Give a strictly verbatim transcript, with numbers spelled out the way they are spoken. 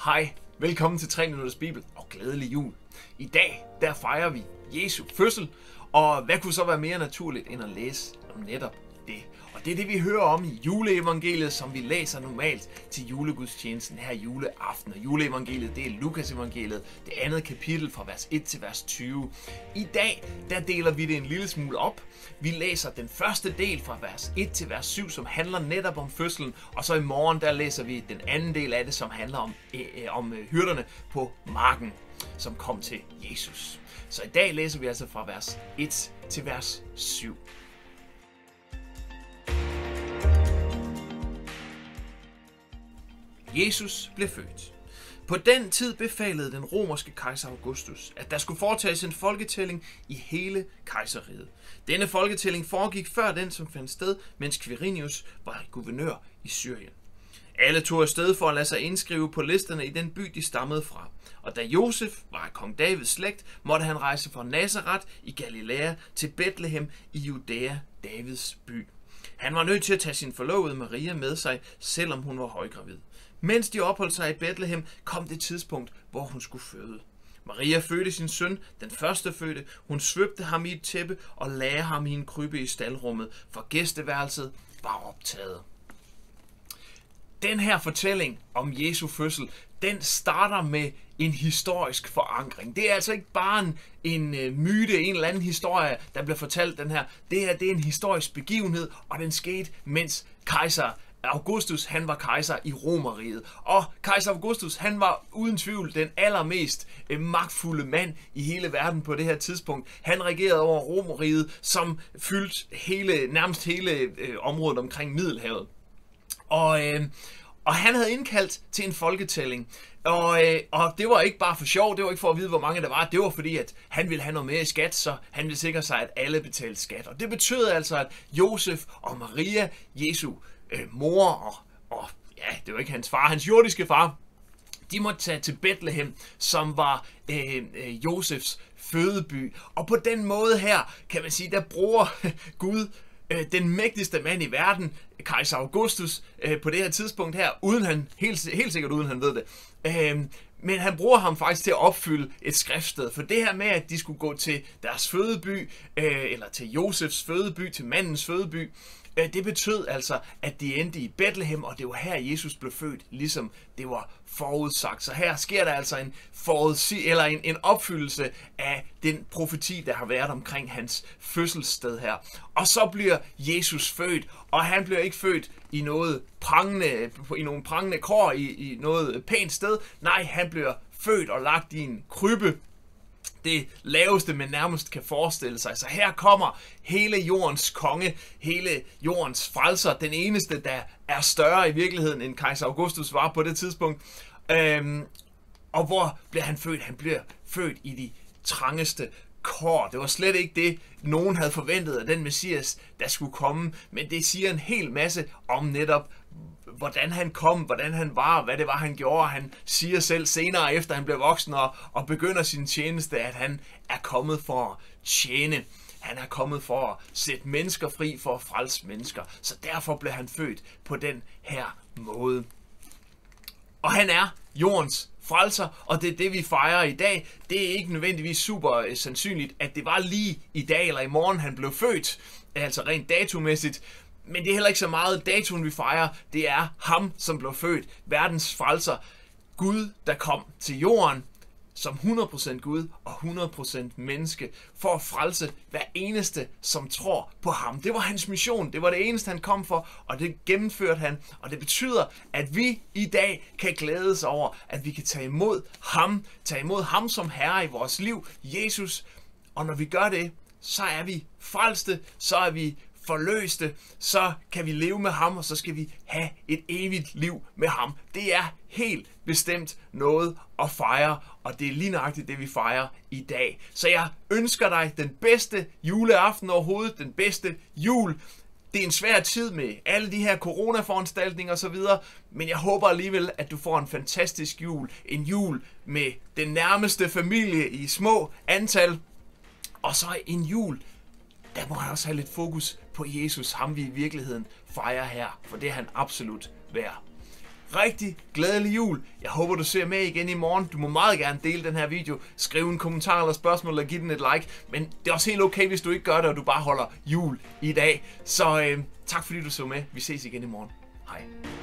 Hej, velkommen til tre minutters Bibel og glædelig jul. I dag, der fejrer vi Jesu fødsel, og hvad kunne så være mere naturligt end at læse om netop det? Og det er det, vi hører om i juleevangeliet, som vi læser normalt til julegudstjenesten her juleaften. Og juleevangeliet, det er Lukas evangeliet, det andet kapitel fra vers et til vers tyve. I dag, der deler vi det en lille smule op. Vi læser den første del fra vers et til vers syv, som handler netop om fødslen. Og så i morgen, der læser vi den anden del af det, som handler om, øh, om øh, hyrderne på marken, som kom til Jesus. Så i dag læser vi altså fra vers et til vers syv. Jesus blev født. På den tid befalede den romerske kejser Augustus, at der skulle foretages en folketælling i hele kejserriget. Denne folketælling foregik før den, som fandt sted, mens Quirinius var guvernør i Syrien. Alle tog afsted for at lade sig indskrive på listerne i den by, de stammede fra. Og da Josef var af kong Davids slægt, måtte han rejse fra Nazaret i Galilea til Betlehem i Judæa, Davids by. Han var nødt til at tage sin forlovede Maria med sig, selvom hun var højgravid. Mens de opholdt sig i Betlehem, kom det tidspunkt, hvor hun skulle føde. Maria fødte sin søn, den første fødte. Hun svøbte ham i et tæppe og lagde ham i en krybbe i staldrummet, for gæsteværelset var optaget. Den her fortælling om Jesu fødsel, den starter med en historisk forankring. Det er altså ikke bare en, en uh, myte, en eller anden historie, der bliver fortalt den her. Det her, det er en historisk begivenhed, og den skete, mens kejser Augustus, han var kejser i Romerriget. Og kejser Augustus, han var uden tvivl den allermest øh, magtfulde mand i hele verden på det her tidspunkt. Han regerede over Romerriget, som fyldte hele, nærmest hele øh, området omkring Middelhavet. Og, øh, og han havde indkaldt til en folketælling. Og, øh, og det var ikke bare for sjov, det var ikke for at vide, hvor mange der var. Det var fordi, at han ville have noget mere i skat, så han ville sikre sig, at alle betalte skat. Og det betød altså, at Josef og Maria, Jesu øh, mor og, og ja, det var ikke hans far, hans jordiske far, de måtte tage til Betlehem, som var øh, øh, Josefs fødeby. Og på den måde her, kan man sige, der bruger Gud øh, den mægtigste mand i verden, kejser Augustus, øh, på det her tidspunkt her, uden han, helt, helt sikkert uden han ved det. Øh, Men han bruger ham faktisk til at opfylde et skriftsted. For det her med, at de skulle gå til deres fødeby, øh, eller til Josefs fødeby, til mandens fødeby, øh, det betød altså, at de endte i Betlehem, og det var her, Jesus blev født, ligesom det var forudsagt. Så her sker der altså en, forudsig, eller en, en opfyldelse af den profeti, der har været omkring hans fødselssted her. Og så bliver Jesus født, og han bliver ikke født i noget prangende, i nogle prangende kår, i, i noget pænt sted. Nej, han bliver født og lagt i en krybbe. Det laveste, man nærmest kan forestille sig. Så her kommer hele jordens konge, hele jordens frelser, den eneste, der er større i virkeligheden, end kejser Augustus var på det tidspunkt. Øhm, og hvor bliver han født? Han bliver født i de trangeste kår. Det var slet ikke det, nogen havde forventet af den Messias, der skulle komme, men det siger en hel masse om netop, hvordan han kom, hvordan han var, hvad det var, han gjorde. Han siger selv senere, efter han blev voksen og, og begynder sin tjeneste, at han er kommet for at tjene. Han er kommet for at sætte mennesker fri, for at frelse mennesker. Så derfor blev han født på den her måde. Og han er jordens frelser, og det er det, vi fejrer i dag. Det er ikke nødvendigvis super sandsynligt, at det var lige i dag eller i morgen, han blev født, altså rent datumæssigt. Men det er heller ikke så meget datoen, vi fejrer. Det er ham, som blev født. Verdens frelser. Gud, der kom til jorden som hundrede procent Gud og hundrede procent menneske for at frelse hver eneste, som tror på ham. Det var hans mission. Det var det eneste, han kom for, og det gennemførte han. Og det betyder, at vi i dag kan glædes over, at vi kan tage imod ham. Tage imod ham som herre i vores liv, Jesus. Og når vi gør det, så er vi frelste, så er vi forløste, så kan vi leve med ham, og så skal vi have et evigt liv med ham. Det er helt bestemt noget at fejre, og det er lige nøjagtigt det, vi fejrer i dag. Så jeg ønsker dig den bedste juleaften overhovedet, den bedste jul. Det er en svær tid med alle de her coronaforanstaltninger og så videre, men jeg håber alligevel, at du får en fantastisk jul. En jul med den nærmeste familie i små antal, og så en jul, der må han også have lidt fokus på Jesus, ham vi i virkeligheden fejrer her, for det er han absolut værd. rigtig glædelig jul. Jeg håber, du ser med igen i morgen. Du må meget gerne dele den her video. Skriv en kommentar eller spørgsmål og giv den et like. Men det er også helt okay, hvis du ikke gør det, og du bare holder jul i dag. Så øh, tak fordi du så med. Vi ses igen i morgen. Hej.